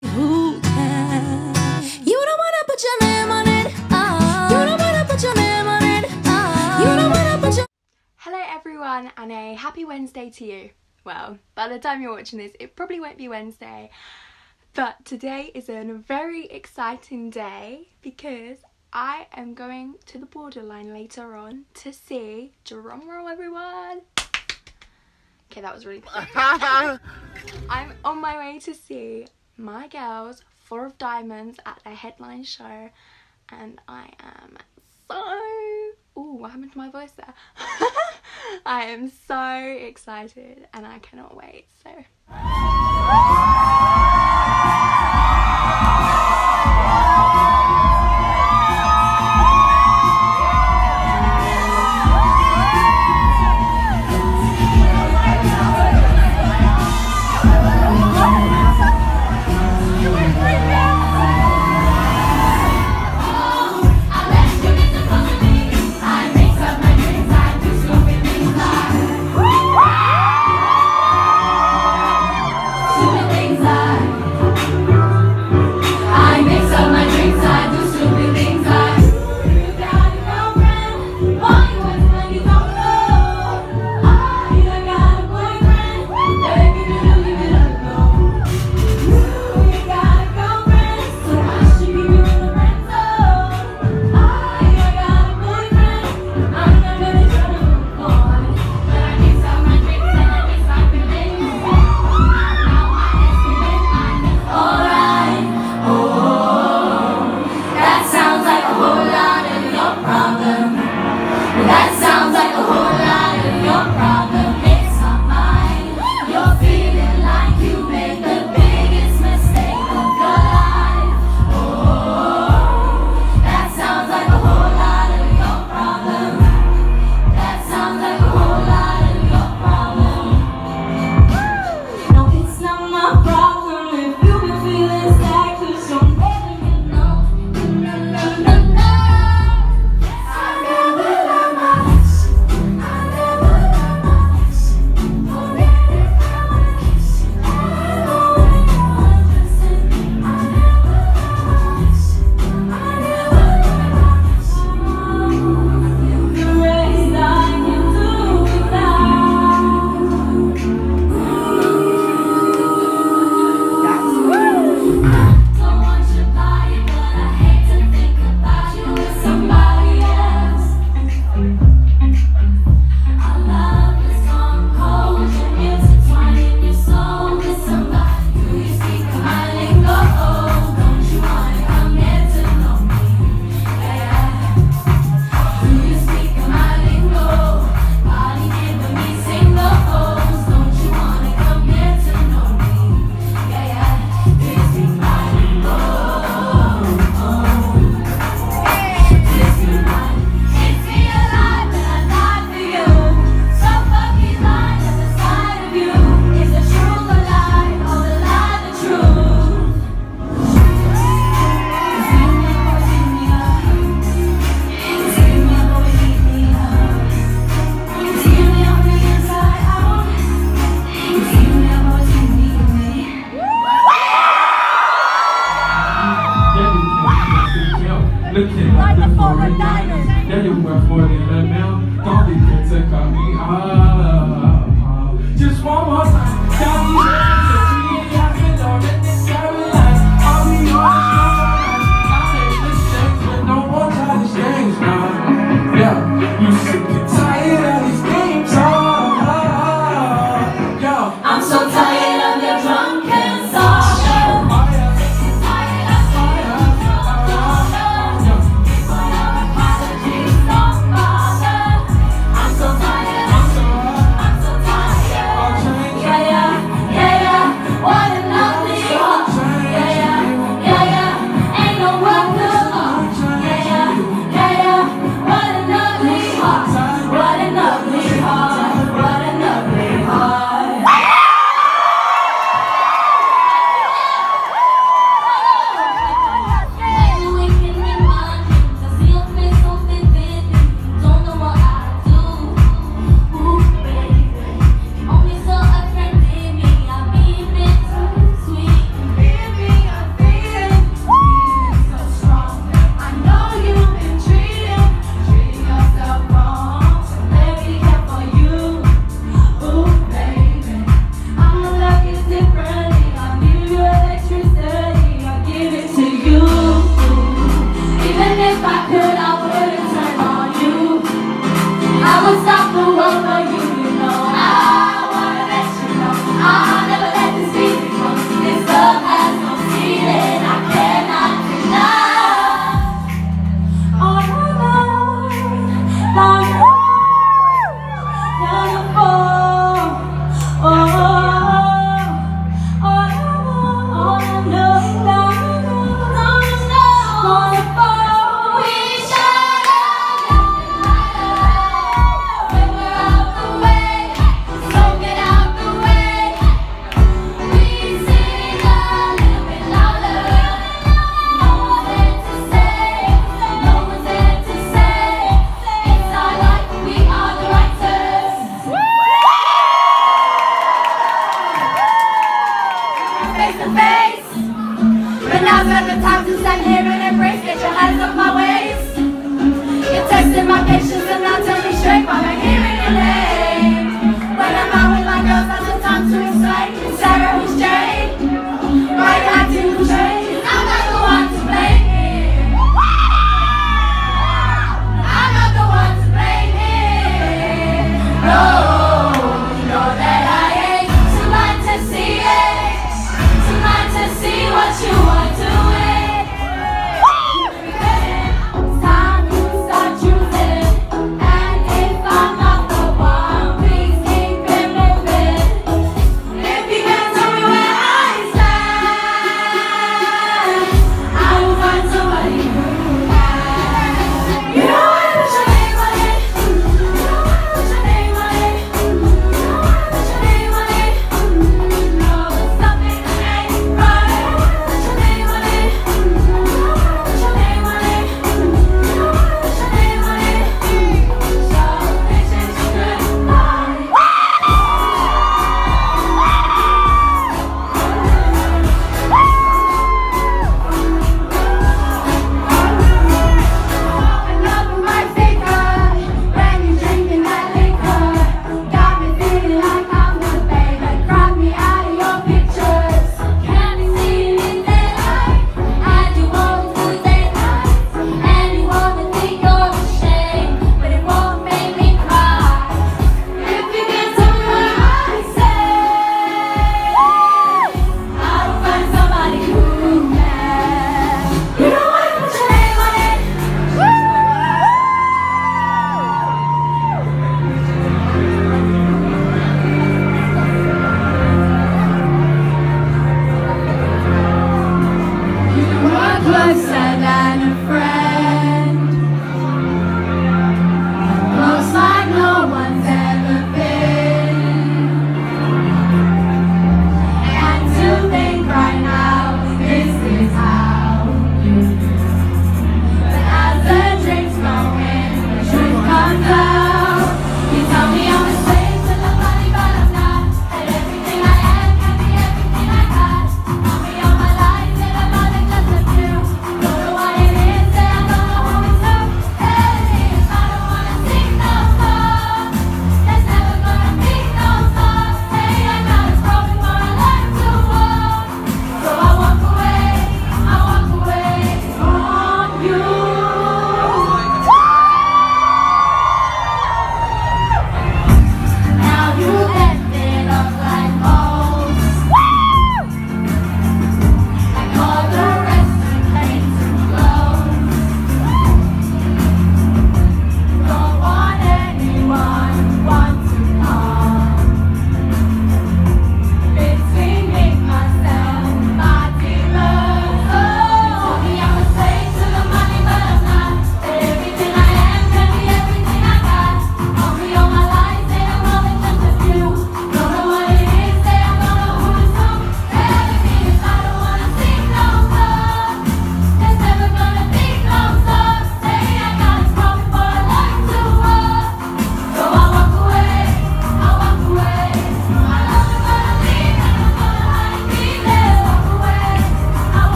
Who can? You don't wanna put your name on it. You don't wanna put your name on it. You don't wanna put your... Hello everyone, and a happy Wednesday to you. Well, by the time you're watching this, it probably won't be Wednesday. But today is a very exciting day because I am going to the borderline later on to see, drum roll everyone. Okay, that was really pathetic. I'm on my way to see my girls, 4 of Diamonds, at their headline show, and I am so... Ooh, what happened to my voice there? I am so excited and I cannot wait, so... Things I now's not the time to stand here and embrace. Get your hands off my waist. You're testing my patience and now tell me straight why